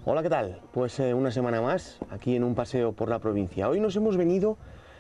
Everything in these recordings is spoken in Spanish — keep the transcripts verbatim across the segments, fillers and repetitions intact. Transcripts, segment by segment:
Hola, ¿qué tal? Pues eh, una semana más aquí en un paseo por la provincia. Hoy nos hemos venido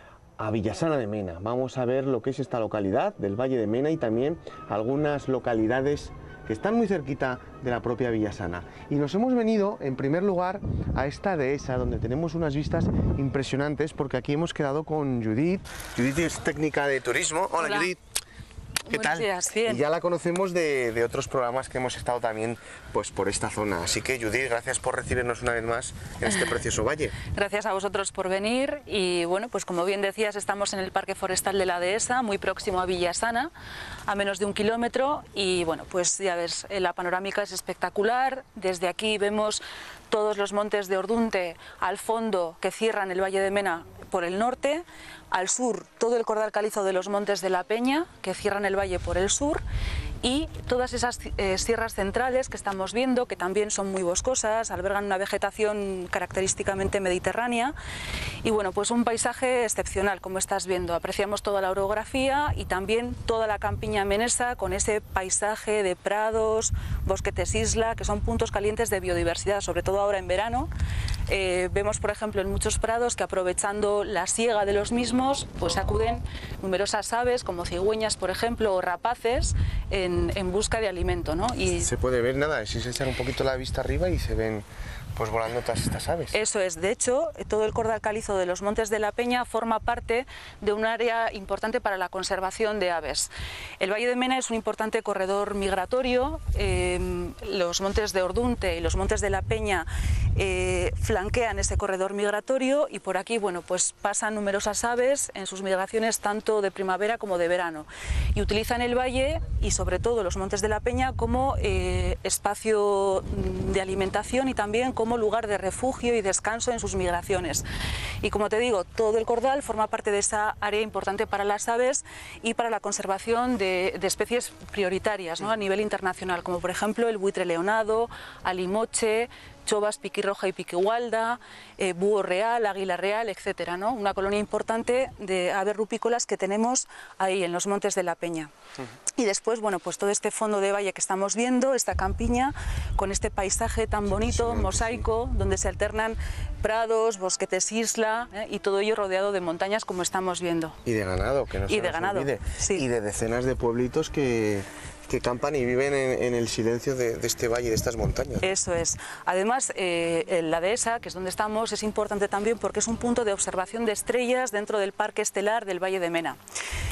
a Villasana de Mena. Vamos a ver lo que es esta localidad del Valle de Mena y también algunas localidades que están muy cerquita de la propia Villasana. Y nos hemos venido en primer lugar a esta dehesa donde tenemos unas vistas impresionantes porque aquí hemos quedado con Judith. Judith es técnica de turismo. Hola, Hola. Judith. ¿Qué Buenos tal? días, bien. Y ya la conocemos de, de otros programas que hemos estado también pues, por esta zona. Así que, Judith, gracias por recibirnos una vez más en este precioso valle. Gracias a vosotros por venir y, bueno, pues como bien decías, estamos en el Parque Forestal de la Dehesa, muy próximo a Villasana, a menos de un kilómetro y, bueno, pues ya ves, la panorámica es espectacular. Desde aquí vemos todos los montes de Ordunte al fondo que cierran el Valle de Mena por el norte, al sur todo el cordal calizo de los Montes de la Peña que cierran el valle por el sur y todas esas eh, sierras centrales que estamos viendo, que también son muy boscosas, albergan una vegetación característicamente mediterránea y bueno, pues un paisaje excepcional como estás viendo. Apreciamos toda la orografía y también toda la campiña menesa con ese paisaje de prados, bosquetes isla, que son puntos calientes de biodiversidad, sobre todo ahora en verano. Eh, vemos, por ejemplo, en muchos prados que aprovechando la siega de los mismos, pues acuden numerosas aves como cigüeñas, por ejemplo, o rapaces en, en busca de alimento, ¿no? Y se puede ver nada, si se echan un poquito la vista arriba y se ven pues volando todas estas aves. Eso es, de hecho, todo el cordal calizo de los Montes de la Peña forma parte de un área importante para la conservación de aves. El Valle de Mena es un importante corredor migratorio, eh, los montes de Ordunte y los Montes de la Peña eh, flanquean ese corredor migratorio y por aquí, bueno, pues pasan numerosas aves en sus migraciones tanto de primavera como de verano y utilizan el valle y sobre todo los Montes de la Peña como eh, espacio de alimentación y también como lugar de refugio y descanso en sus migraciones. Y como te digo, todo el cordal forma parte de esa área importante para las aves y para la conservación de, de especies prioritarias, ¿no? A nivel internacional, como por ejemplo el buitre leonado, alimoche, chovas piquirroja y piquigualda, eh, búho real, águila real, etcétera, ¿no? Una colonia importante de aves rupícolas que tenemos ahí en los Montes de la Peña. Uh-huh. Y después, bueno, pues todo este fondo de valle que estamos viendo, esta campiña, con este paisaje tan bonito, sí, mosaico, sí, donde se alternan prados, bosquetes isla, ¿eh? Y todo ello rodeado de montañas como estamos viendo. Y de ganado, que no se y de nos ganado, olvide. Sí. Y de decenas de pueblitos que... que campan y viven en, en el silencio de, de este valle, de estas montañas. Eso es. Además, eh, la dehesa, que es donde estamos, es importante también porque es un punto de observación de estrellas dentro del Parque Estelar del Valle de Mena.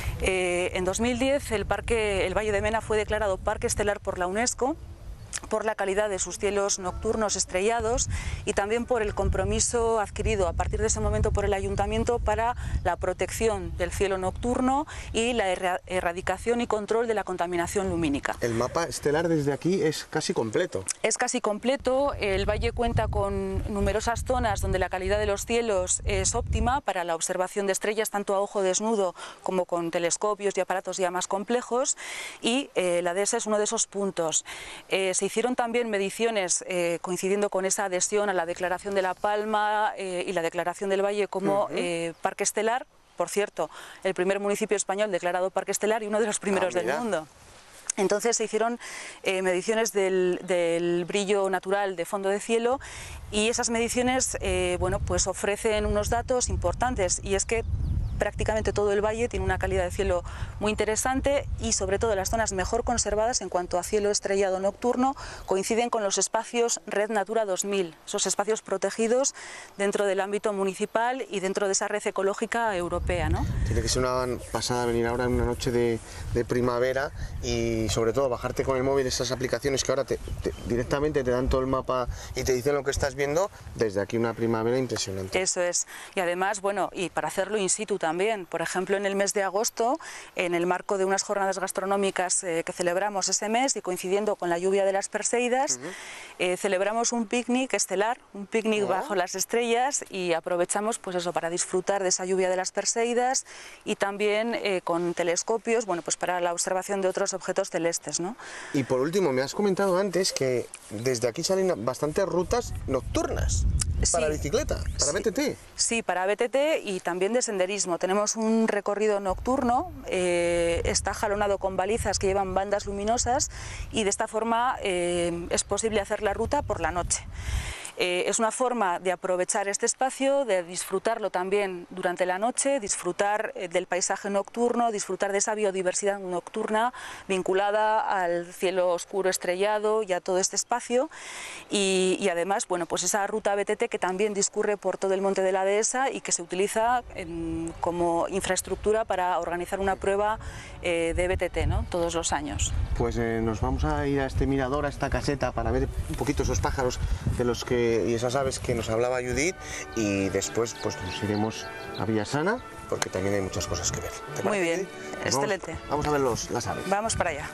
Eh, en dos mil diez el, parque, el Valle de Mena fue declarado Parque Estelar por la UNESCO, por la calidad de sus cielos nocturnos estrellados y también por el compromiso adquirido a partir de ese momento por el Ayuntamiento para la protección del cielo nocturno y la erradicación y control de la contaminación lumínica. El mapa estelar desde aquí es casi completo. Es casi completo, el valle cuenta con numerosas zonas donde la calidad de los cielos es óptima para la observación de estrellas tanto a ojo desnudo como con telescopios y aparatos ya más complejos y eh, la dehesa es uno de esos puntos. Eh, se hicieron también mediciones eh, coincidiendo con esa adhesión a la declaración de La Palma eh, y la declaración del Valle como uh-huh. eh, Parque Estelar, por cierto, el primer municipio español declarado Parque Estelar y uno de los primeros ah, del mundo. Entonces se hicieron eh, mediciones del, del brillo natural de fondo de cielo y esas mediciones eh, bueno, pues ofrecen unos datos importantes y es que prácticamente todo el valle tiene una calidad de cielo muy interesante y sobre todo las zonas mejor conservadas en cuanto a cielo estrellado nocturno coinciden con los espacios Red Natura dos mil, esos espacios protegidos dentro del ámbito municipal y dentro de esa red ecológica europea, ¿no? Tiene que ser una pasada venir ahora en una noche de, de primavera y sobre todo bajarte con el móvil esas aplicaciones que ahora te, te, directamente te dan todo el mapa y te dicen lo que estás viendo desde aquí, una primavera impresionante. Eso es, y además, bueno, y para hacerlo in situ también, por ejemplo en el mes de agosto, en el marco de unas jornadas gastronómicas eh, que celebramos ese mes y coincidiendo con la lluvia de las Perseidas, uh-huh. eh, celebramos un picnic estelar, un picnic uh-huh. bajo las estrellas y aprovechamos pues eso para disfrutar de esa lluvia de las Perseidas y también eh, con telescopios, bueno, pues para la observación de otros objetos celestes, ¿no? Y por último, me has comentado antes que desde aquí salen bastantes rutas nocturnas. Para sí. bicicleta, para sí. B T T. Sí, para B T T y también de senderismo. Tenemos un recorrido nocturno, eh, está jalonado con balizas que llevan bandas luminosas y de esta forma eh, es posible hacer la ruta por la noche. Eh, es una forma de aprovechar este espacio, de disfrutarlo también durante la noche, disfrutar eh, del paisaje nocturno, disfrutar de esa biodiversidad nocturna vinculada al cielo oscuro estrellado y a todo este espacio, y, y además, bueno, pues esa ruta B T T que también discurre por todo el monte de la Dehesa y que se utiliza en, como infraestructura para organizar una prueba eh, de B T T, ¿no?, todos los años. Pues eh, nos vamos a ir a este mirador, a esta caseta, para ver un poquito esos pájaros de los que, y esas aves que nos hablaba Judith, y después pues nos iremos a Villasana, porque también hay muchas cosas que ver. Muy bien, pues excelente. Vamos, vamos a ver los, las aves. Vamos para allá.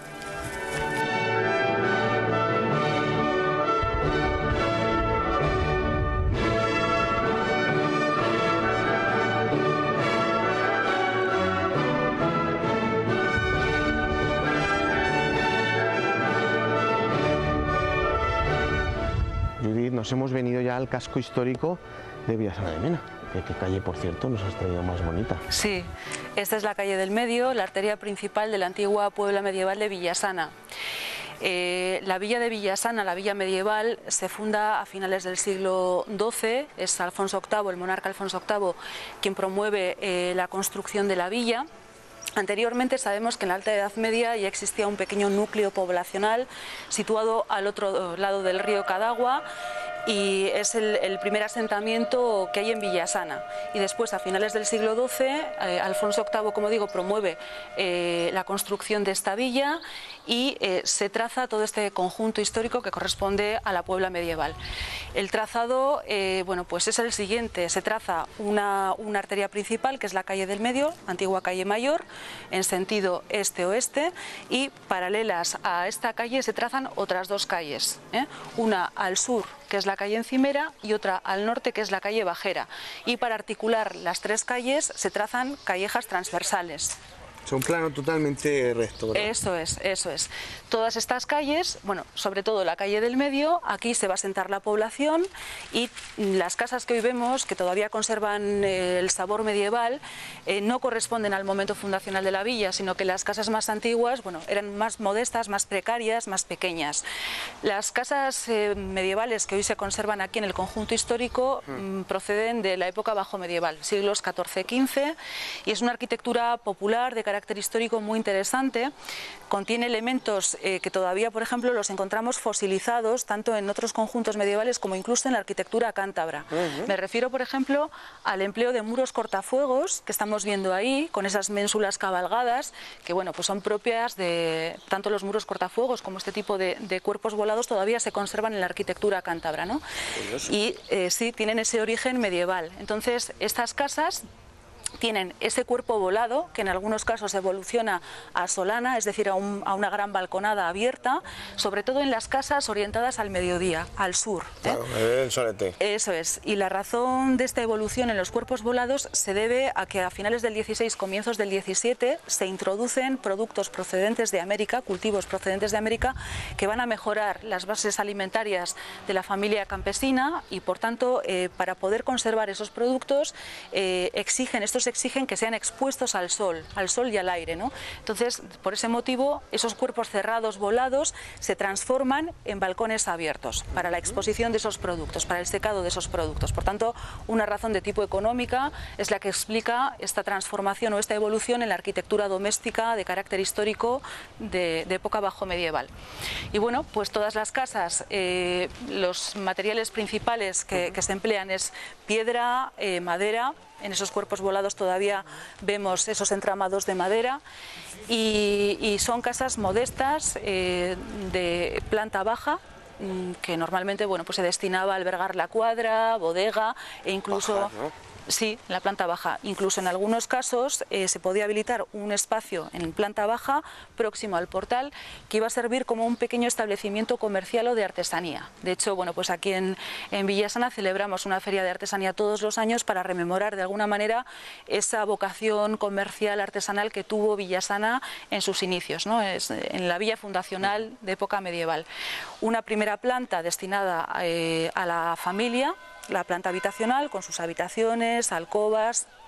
Judith, nos hemos venido ya al casco histórico de Villasana de Mena. ¿Qué calle, por cierto, nos has traído más bonita? Sí, esta es la calle del Medio, la arteria principal de la antigua Puebla medieval de Villasana. Eh, la villa de Villasana, la villa medieval, se funda a finales del siglo doce, es Alfonso octavo, el monarca Alfonso octavo, quien promueve eh, la construcción de la villa. Anteriormente sabemos que en la Alta Edad Media ya existía un pequeño núcleo poblacional situado al otro lado del río Cadagua, y es el, el primer asentamiento que hay en Villasana. Y después, a finales del siglo doce, eh, Alfonso octavo, como digo, promueve eh, la construcción de esta villa y eh, se traza todo este conjunto histórico que corresponde a la Puebla medieval. El trazado, eh, bueno, pues es el siguiente: se traza una, una arteria principal, que es la calle del Medio, antigua calle Mayor, en sentido este-oeste, y paralelas a esta calle se trazan otras dos calles, ¿eh? Una al sur, que es la calle Encimera, y otra al norte, que es la calle Bajera, y para articular las tres calles se trazan callejas transversales. Es un plano totalmente recto, ¿verdad? Eso es, eso es. Todas estas calles, bueno, sobre todo la calle del Medio, aquí se va a asentar la población, y las casas que hoy vemos, que todavía conservan eh, el sabor medieval, eh, no corresponden al momento fundacional de la villa, sino que las casas más antiguas, bueno, eran más modestas, más precarias, más pequeñas. Las casas eh, medievales que hoy se conservan aquí en el conjunto histórico mm, proceden de la época bajo medieval, siglos catorce quince, y es una arquitectura popular de carácter histórico muy interesante. Contiene elementos eh, que todavía, por ejemplo, los encontramos fosilizados tanto en otros conjuntos medievales como incluso en la arquitectura cántabra. Uh-huh. Me refiero, por ejemplo, al empleo de muros cortafuegos que estamos viendo ahí, con esas ménsulas cabalgadas, que bueno, pues son propias de tanto los muros cortafuegos como este tipo de, de cuerpos volados todavía se conservan en la arquitectura cántabra, ¿no? Y eh, sí, tienen ese origen medieval. Entonces, estas casas tienen ese cuerpo volado, que en algunos casos evoluciona a solana, es decir, a, un, a una gran balconada abierta, sobre todo en las casas orientadas al mediodía, al sur. ¿eh? Claro, el solete. Eso es. Y la razón de esta evolución en los cuerpos volados se debe a que a finales del dieciséis, comienzos del diecisiete, se introducen productos procedentes de América, cultivos procedentes de América, que van a mejorar las bases alimentarias de la familia campesina, y por tanto, eh, para poder conservar esos productos, eh, exigen estos exigen que sean expuestos al sol, al sol y al aire, ¿no? Entonces, por ese motivo, esos cuerpos cerrados, volados, se transforman en balcones abiertos para la exposición de esos productos, para el secado de esos productos. Por tanto, una razón de tipo económica es la que explica esta transformación o esta evolución en la arquitectura doméstica de carácter histórico de, de época bajo medieval. Y bueno, pues todas las casas, eh, los materiales principales que, que se emplean es piedra, eh, madera. En esos cuerpos volados todavía vemos esos entramados de madera, y, y son casas modestas, eh, de planta baja, que normalmente, bueno, pues se destinaba a albergar la cuadra, bodega e incluso... Baja, ¿no? Sí, en la planta baja. Incluso en algunos casos eh, se podía habilitar un espacio en planta baja próximo al portal que iba a servir como un pequeño establecimiento comercial o de artesanía. De hecho, bueno, pues aquí en, en Villasana celebramos una feria de artesanía todos los años para rememorar de alguna manera esa vocación comercial artesanal que tuvo Villasana en sus inicios, ¿no? Es en la villa fundacional de época medieval. Una primera planta destinada eh, a la familia, la planta habitacional con sus habitaciones, alcobas,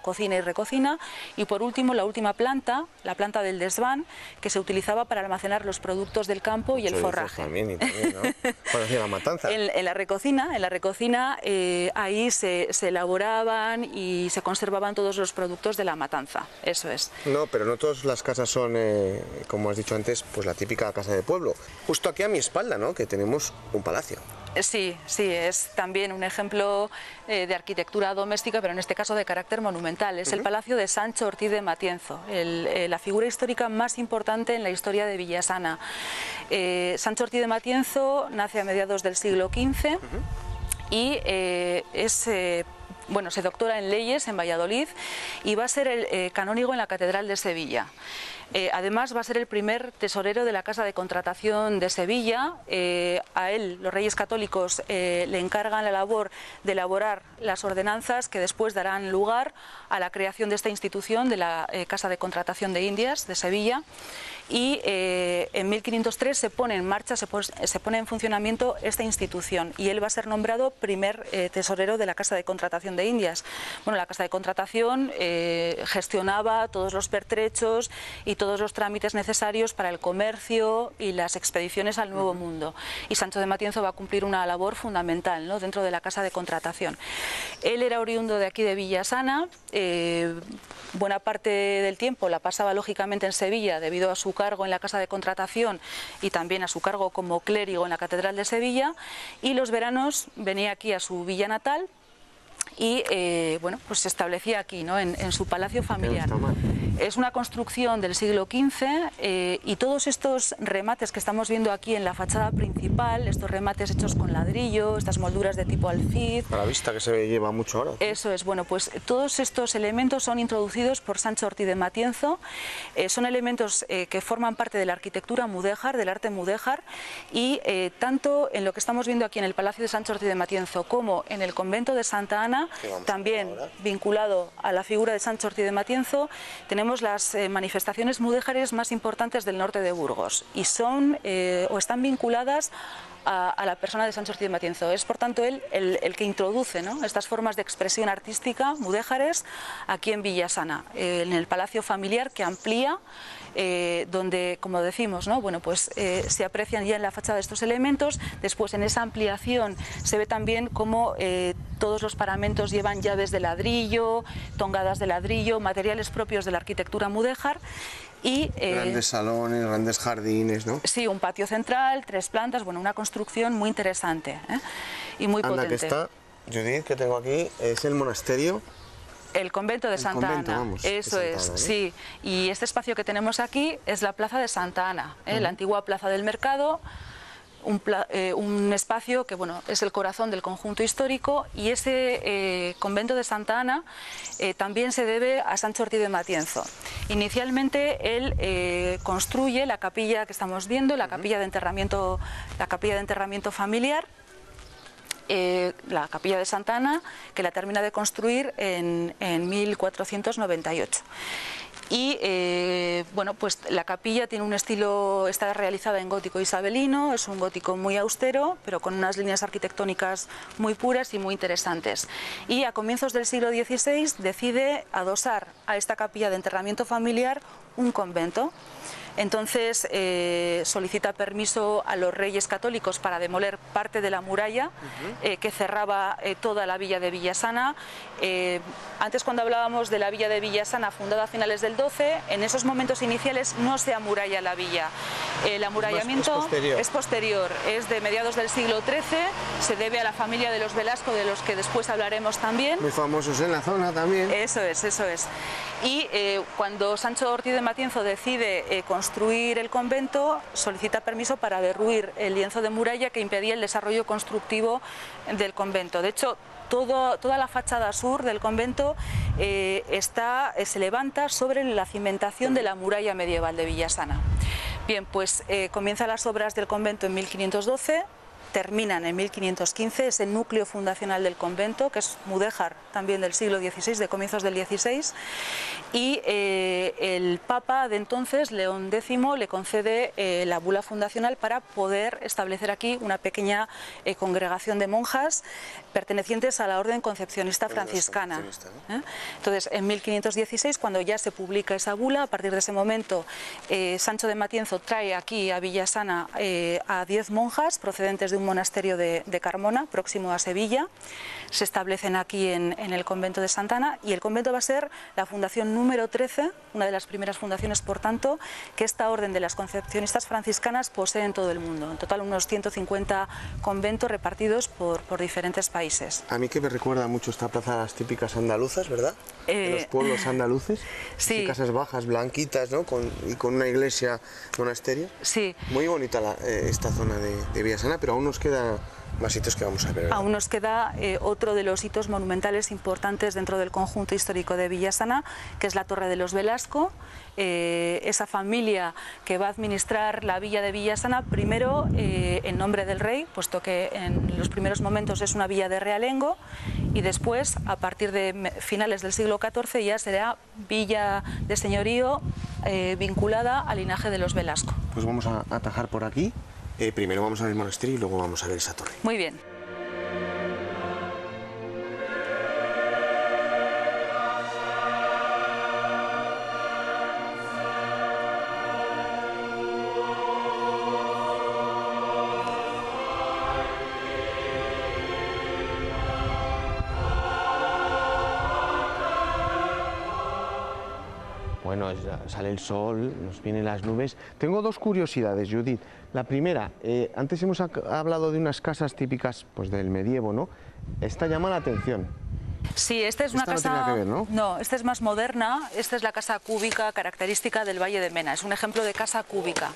cocina y recocina, y por último la última planta, la planta del desván, que se utilizaba para almacenar los productos del campo y el forraje. También, y también, ¿no? Para hacer la matanza. En, en la recocina, en la recocina eh, ahí se, se elaboraban y se conservaban todos los productos de la matanza, eso es. No, pero no todas las casas son, eh, como has dicho antes, pues la típica casa de pueblo. Justo aquí a mi espalda, ¿no?, que tenemos un palacio. Sí, sí, es también un ejemplo eh, de arquitectura doméstica, pero en este caso de carácter monumental. Es uh-huh. el Palacio de Sancho Ortiz de Matienzo, el, eh, la figura histórica más importante en la historia de Villasana. Eh, Sancho Ortiz de Matienzo nace a mediados del siglo quince uh-huh. y eh, es... Eh, Bueno, se doctora en leyes en Valladolid y va a ser el eh, canónigo en la Catedral de Sevilla. Eh, además va a ser el primer tesorero de la Casa de Contratación de Sevilla. Eh, a él los Reyes Católicos eh, le encargan la labor de elaborar las ordenanzas que después darán lugar a la creación de esta institución de la eh, Casa de Contratación de Indias de Sevilla. Y eh, en mil quinientos tres se pone en marcha, se, pos, se pone en funcionamiento esta institución y él va a ser nombrado primer eh, tesorero de la Casa de Contratación de Indias. Bueno, la Casa de Contratación eh, gestionaba todos los pertrechos y todos los trámites necesarios para el comercio y las expediciones al Nuevo Mundo. Y Sancho de Matienzo va a cumplir una labor fundamental, ¿no?, dentro de la Casa de Contratación. Él era oriundo de aquí de Villasana, eh, buena parte del tiempo la pasaba lógicamente en Sevilla debido a su cargo en la Casa de Contratación y también a su cargo como clérigo en la Catedral de Sevilla, y los veranos venía aquí a su villa natal y eh, bueno, pues se establecía aquí, ¿no?, en, en su palacio familiar. Es una construcción del siglo quince eh, y todos estos remates que estamos viendo aquí en la fachada principal, estos remates hechos con ladrillo, estas molduras de tipo alfiz... A la vista que se lleva mucho ahora. Eso es, bueno, pues todos estos elementos son introducidos por Sancho Ortiz de Matienzo, eh, son elementos eh, que forman parte de la arquitectura mudéjar, del arte mudéjar, y eh, tanto en lo que estamos viendo aquí en el Palacio de Sancho Ortiz de Matienzo como en el convento de Santa Ana, también vinculado a la figura de Sancho Ortiz de Matienzo, tenemos las eh, manifestaciones mudéjares más importantes del norte de Burgos y son eh, o están vinculadas a, a la persona de Sancho Ortiz de Matienzo. Es por tanto él el, el que introduce, ¿no?, estas formas de expresión artística mudéjares aquí en Villasana, eh, en el palacio familiar que amplía, eh, donde, como decimos, ¿no?, bueno, pues eh, se aprecian ya en la fachada estos elementos. Después en esa ampliación se ve también cómo eh, todos los paramentos llevan llaves de ladrillo, tongadas de ladrillo, materiales propios de la arquitectura mudéjar. Y, eh, grandes salones, grandes jardines, ¿no? Sí, un patio central, tres plantas, bueno, una construcción muy interesante, ¿eh?, y muy Anda, potente. que está, Judith, que tengo aquí, es el monasterio. El convento de el Santa convento, Ana, vamos, eso de Santa es, Ana, ¿eh? Sí. Y este espacio que tenemos aquí es la plaza de Santa Ana, ¿eh? Uh-huh. La antigua plaza del mercado. Un, eh, un espacio que, bueno, es el corazón del conjunto histórico, y ese eh, convento de Santa Ana eh, también se debe a Sancho Ortiz de Matienzo. Inicialmente él eh, construye la capilla que estamos viendo, la capilla de enterramiento, la capilla de enterramiento familiar, eh, la capilla de Santa Ana, que la termina de construir en, en mil cuatrocientos noventa y ocho. Y eh, bueno, pues la capilla tiene un estilo, está realizada en gótico isabelino, es un gótico muy austero, pero con unas líneas arquitectónicas muy puras y muy interesantes. Y a comienzos del siglo dieciséis decide adosar a esta capilla de enterramiento familiar un convento. Entonces eh, solicita permiso a los Reyes Católicos para demoler parte de la muralla uh-huh. eh, que cerraba eh, toda la villa de Villasana. Eh, antes, cuando hablábamos de la villa de Villasana fundada a finales del doce, en esos momentos iniciales no se amuralla la villa. El amurallamiento es posterior. es posterior, es de mediados del siglo trece, se debe a la familia de los Velasco, de los que después hablaremos también. Muy famosos en la zona también. Eso es, eso es. Y eh, cuando Sancho Ortiz de Matienzo decide eh, construir el convento, solicita permiso para derruir el lienzo de muralla que impedía el desarrollo constructivo del convento. De hecho, todo, toda la fachada sur del convento eh, está, eh, se levanta sobre la cimentación de la muralla medieval de Villasana. Bien, pues eh, comienzan las obras del convento en mil quinientos doce. terminan en mil quinientos quince, es el núcleo fundacional del convento, que es mudéjar también del siglo dieciséis, de comienzos del dieciséis, y eh, el Papa de entonces, León décimo, le concede eh, la bula fundacional para poder establecer aquí una pequeña eh, congregación de monjas pertenecientes a la orden concepcionista franciscana. ¿Eh? Entonces, en mil quinientos dieciséis, cuando ya se publica esa bula, a partir de ese momento, eh, Sancho de Matienzo trae aquí a Villasana eh, a diez monjas procedentes de un monasterio de, de Carmona, próximo a Sevilla. Se establecen aquí en, en el convento de Santa Ana, y el convento va a ser la fundación número trece, una de las primeras fundaciones, por tanto, que esta orden de las concepcionistas franciscanas posee en todo el mundo. En total, unos ciento cincuenta conventos repartidos por, por diferentes países. A mí que me recuerda mucho esta plaza a las típicas andaluzas, ¿verdad? Eh, de los pueblos andaluces. Sí. Así, casas bajas, blanquitas, ¿no? Con, y con una iglesia, monasterio. Sí. Muy bonita la, eh, esta zona de, de Villasana, pero aún nos queda más hitos que vamos a ver, ¿verdad? Aún nos queda eh, otro de los hitos monumentales importantes dentro del conjunto histórico de Villasana, que es la Torre de los Velasco. Eh, esa familia que va a administrar la villa de Villasana, primero eh, en nombre del rey, puesto que en los primeros momentos es una villa de realengo, y después, a partir de finales del siglo catorce, ya será villa de señorío eh, vinculada al linaje de los Velasco. Pues vamos a atajar por aquí. Eh, primero vamos a ver el monasterio y luego vamos a ver esa torre. Muy bien. Bueno, sale el sol, nos vienen las nubes. Tengo dos curiosidades, Judith. La primera, eh, antes hemos hablado de unas casas típicas pues, del medievo, ¿no? Esta llama la atención. Sí, esta es una esta casa... No, tiene que ver, ¿no? No, esta es más moderna. Esta es la casa cúbica característica del Valle de Mena. Es un ejemplo de casa cúbica.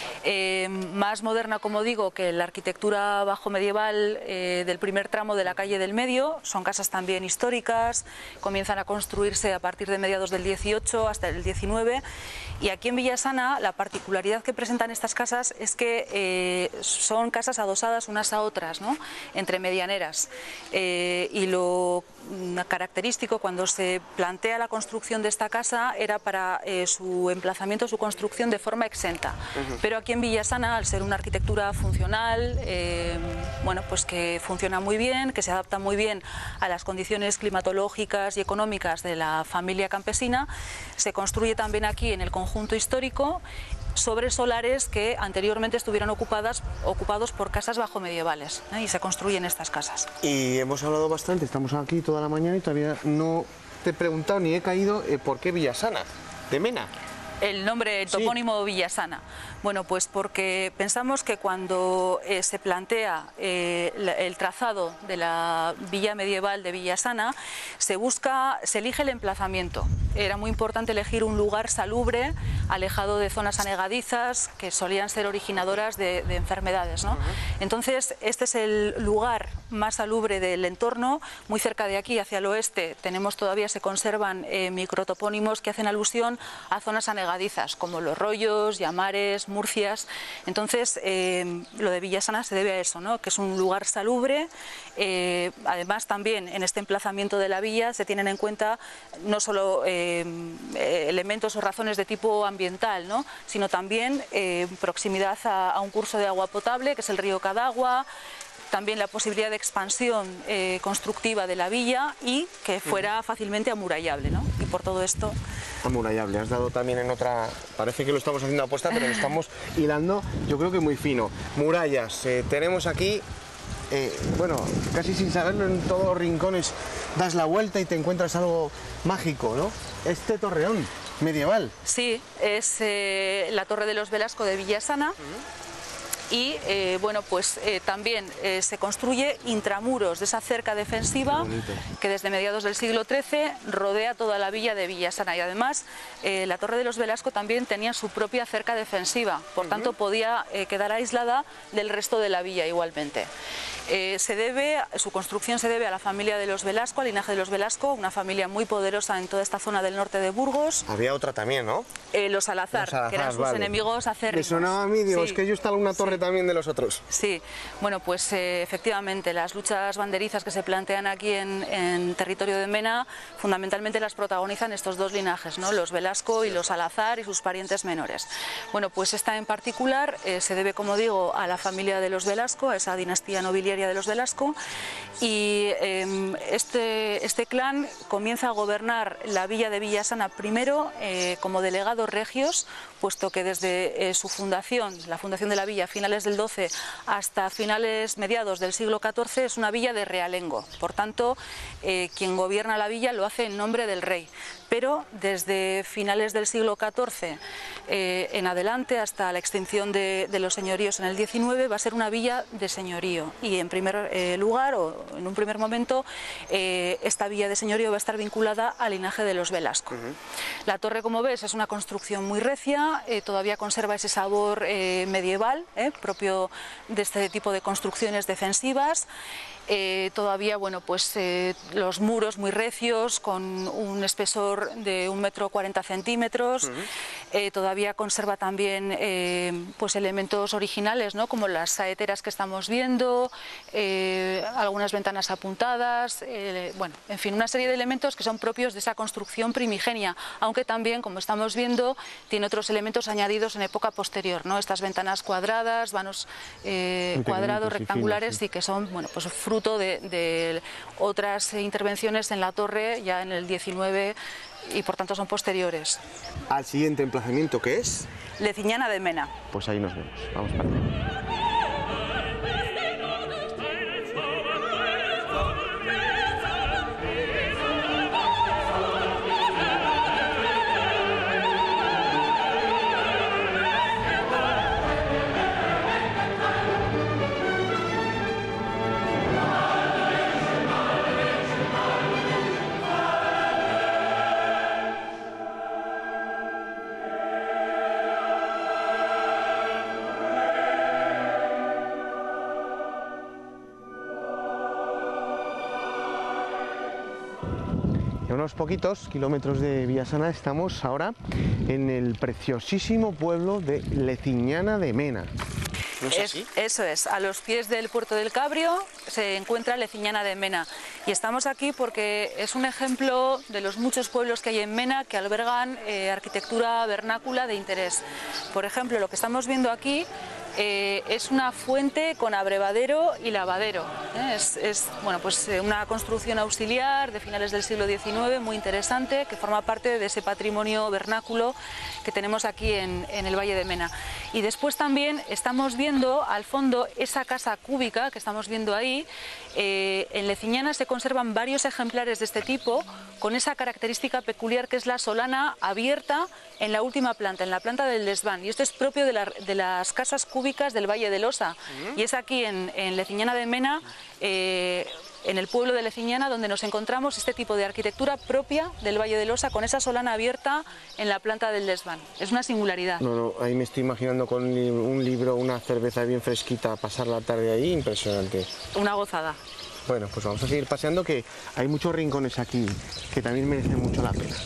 Eh, más moderna, como digo, que la arquitectura bajo medieval eh, del primer tramo de la calle del Medio. Son casas también históricas, comienzan a construirse a partir de mediados del dieciocho hasta el diecinueve. Y aquí en Villasana la particularidad que presentan estas casas es que eh, son casas adosadas unas a otras, ¿no? Entre medianeras. Eh, y lo característico cuando se plantea la construcción de esta casa era para eh, su emplazamiento, su construcción de forma exenta. Uh-huh. Pero aquí en Villasana, al ser una arquitectura funcional, eh, bueno, pues que funciona muy bien, que se adapta muy bien a las condiciones climatológicas y económicas de la familia campesina, se construye también aquí en el conjunto histórico sobre solares que anteriormente estuvieron ocupadas, ocupados por casas bajo medievales, ¿eh? Y se construyen estas casas. Y hemos hablado bastante, estamos aquí toda la mañana y todavía no te he preguntado ni he caído eh, por qué Villasana, de Mena. El nombre, el topónimo sí. Villasana. Bueno, pues porque pensamos que cuando eh, se plantea eh, el trazado de la villa medieval de Villasana, se busca, se elige el emplazamiento. Era muy importante elegir un lugar salubre, alejado de zonas anegadizas que solían ser originadoras de, de enfermedades, ¿no? Uh-huh. Entonces, este es el lugar más salubre del entorno. Muy cerca de aquí, hacia el oeste, tenemos todavía, se conservan eh, microtopónimos que hacen alusión a zonas anegadizas, como Los Rollos, Llamares, Murcias. Entonces, eh, lo de Villasana se debe a eso, ¿no? Que es un lugar salubre. Eh, además, también en este emplazamiento de la villa se tienen en cuenta no solo eh, elementos o razones de tipo ambiental, ¿no? Sino también eh, proximidad a, a un curso de agua potable, que es el río Cadagua, también la posibilidad de expansión eh, constructiva de la villa y que fuera fácilmente amurallable, ¿no? Y por todo esto... Amurallable, has dado también en otra... Parece que lo estamos haciendo a aposta, pero lo estamos hilando, yo creo que muy fino. Murallas, eh, tenemos aquí... Eh, bueno, casi sin saberlo, en todos los rincones das la vuelta y te encuentras algo mágico, ¿no? Este torreón medieval. Sí, es eh, la Torre de los Velasco de Villasana. Uh-huh. Y eh, bueno, pues eh, también eh, se construye intramuros de esa cerca defensiva que desde mediados del siglo trece rodea toda la villa de Villasana, y además eh, la Torre de los Velasco también tenía su propia cerca defensiva, por uh-huh. tanto podía eh, quedar aislada del resto de la villa igualmente. Eh, se debe, su construcción se debe a la familia de los Velasco, al linaje de los Velasco, una familia muy poderosa en toda esta zona del norte de Burgos. Había otra también, ¿no? Eh, los Salazar, Los Salazar, que eran sus vale. enemigos acérrimos. Me sonaba a mí, digo, Sí. es que yo está una torre Sí. también de los otros. Sí, bueno, pues eh, efectivamente las luchas banderizas que se plantean aquí en, en territorio de Mena, fundamentalmente las protagonizan estos dos linajes, ¿no? Los Velasco y los Salazar y sus parientes menores. Bueno, pues esta en particular eh, se debe, como digo, a la familia de los Velasco, a esa dinastía nobiliaria de los Velasco, y eh, este, este clan comienza a gobernar la villa de Villasana primero eh, como delegados regios, puesto que desde eh, su fundación, la fundación de la villa a finales del doce hasta finales mediados del siglo catorce es una villa de realengo, por tanto eh, quien gobierna la villa lo hace en nombre del rey. Pero desde finales del siglo catorce eh, en adelante hasta la extinción de, de los señoríos en el diecinueve va a ser una villa de señorío, y en primer eh, lugar o en un primer momento eh, esta villa de señorío va a estar vinculada al linaje de los Velasco. Uh-huh. La torre, como ves, es una construcción muy recia, eh, todavía conserva ese sabor eh, medieval eh, propio de este tipo de construcciones defensivas. Eh, todavía, bueno, pues eh, los muros muy recios, con un espesor de un metro cuarenta centímetros. Uh-huh. eh, todavía conserva también eh, pues elementos originales, ¿no? Como las saeteras que estamos viendo, eh, algunas ventanas apuntadas, eh, bueno, en fin, una serie de elementos que son propios de esa construcción primigenia, aunque también, como estamos viendo, tiene otros elementos añadidos en época posterior, ¿no? Estas ventanas cuadradas, vanos eh, cuadrados, rectangulares, y, finas, sí. y que son, bueno, pues fruto De, de otras intervenciones en la torre ya en el diecinueve y por tanto son posteriores. ¿Al siguiente emplazamiento qué es? Leciñana de Mena. Pues ahí nos vemos, vamos para allá. A unos poquitos kilómetros de Villasana estamos ahora en el preciosísimo pueblo de Leciñana de Mena. ¿No es así? Es, eso es, a los pies del puerto del Cabrio se encuentra Leciñana de Mena, y estamos aquí porque es un ejemplo de los muchos pueblos que hay en Mena que albergan eh, arquitectura vernácula de interés. Por ejemplo, lo que estamos viendo aquí Eh, es una fuente con abrevadero y lavadero. ¿eh? Es, es bueno, pues, eh, una construcción auxiliar de finales del siglo diecinueve muy interesante, que forma parte de ese patrimonio vernáculo que tenemos aquí en, en el Valle de Mena. Y después también estamos viendo al fondo esa casa cúbica que estamos viendo ahí. Eh, en Leciñana se conservan varios ejemplares de este tipo, con esa característica peculiar que es la solana abierta en la última planta, en la planta del desván, y esto es propio de, la, de las casas cúbicas del Valle del Osa, y es aquí en, en Leciñana de Mena, eh, en el pueblo de Leciñana, donde nos encontramos este tipo de arquitectura propia del Valle del Osa, con esa solana abierta en la planta del desván. Es una singularidad. No, no, ahí me estoy imaginando con un libro, una cerveza bien fresquita, pasar la tarde ahí, impresionante. Una gozada. Bueno, pues vamos a seguir paseando, que hay muchos rincones aquí que también merecen mucho la pena.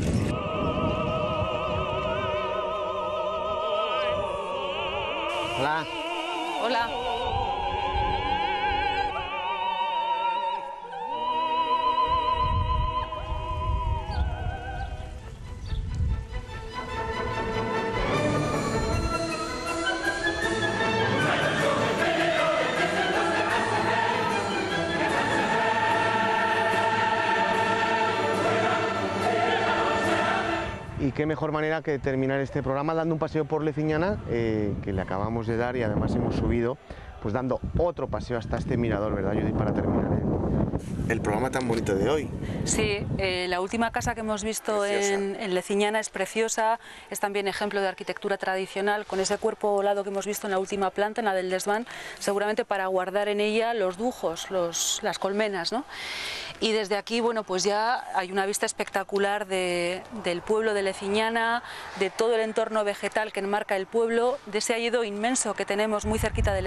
Hola. Hola. Y qué mejor manera que terminar este programa dando un paseo por Leciñana, eh, que le acabamos de dar, y además hemos subido, pues dando otro paseo hasta este mirador, ¿verdad, Judith? Para terminar el, el programa tan bonito de hoy. Sí, eh, la última casa que hemos visto en, en Leciñana es preciosa, es también ejemplo de arquitectura tradicional, con ese cuerpo volado que hemos visto en la última planta, en la del desván, seguramente para guardar en ella los dujos, los, las colmenas, ¿no? Y desde aquí, bueno, pues ya hay una vista espectacular de, del pueblo de Leciñana, de todo el entorno vegetal que enmarca el pueblo, de ese hayedo inmenso que tenemos muy cerquita de Leciñana,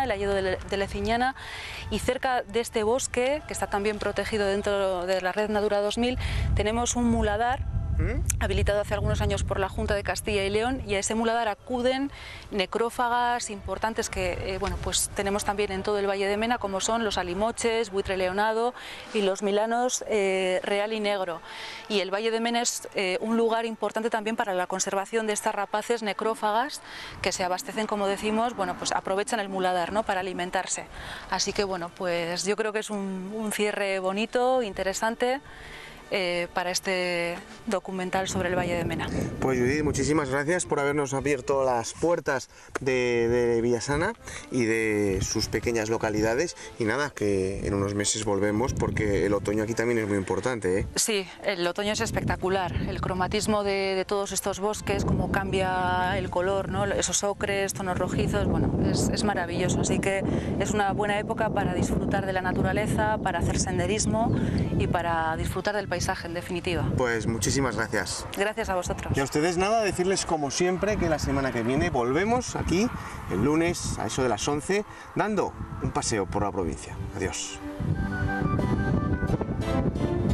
el hayedo de, de Leciñana, y cerca de este bosque, que está también protegido dentro de la Red Natura dos mil, tenemos un muladar habilitado hace algunos años por la Junta de Castilla y León, y a ese muladar acuden necrófagas importantes que eh, bueno, pues tenemos también en todo el Valle de Mena, como son los alimoches, buitre leonado y los milanos eh, real y negro. Y el Valle de Mena es eh, un lugar importante también para la conservación de estas rapaces necrófagas que se abastecen, como decimos, bueno, pues aprovechan el muladar, ¿no?, para alimentarse. Así que bueno, pues yo creo que es un, un cierre bonito, interesante, Eh, para este documental sobre el Valle de Mena. Pues Judith, muchísimas gracias por habernos abierto las puertas de, de Villasana y de sus pequeñas localidades, y nada, que en unos meses volvemos porque el otoño aquí también es muy importante, ¿eh? Sí, el otoño es espectacular, el cromatismo de, de todos estos bosques, cómo cambia el color, ¿no?, esos ocres, tonos rojizos, bueno, es, es maravilloso, así que es una buena época para disfrutar de la naturaleza, para hacer senderismo y para disfrutar del paisaje, en definitiva. Pues muchísimas gracias. Gracias a vosotros. Y a ustedes nada, decirles como siempre que la semana que viene volvemos aquí, el lunes a eso de las once, dando un paseo por la provincia. Adiós.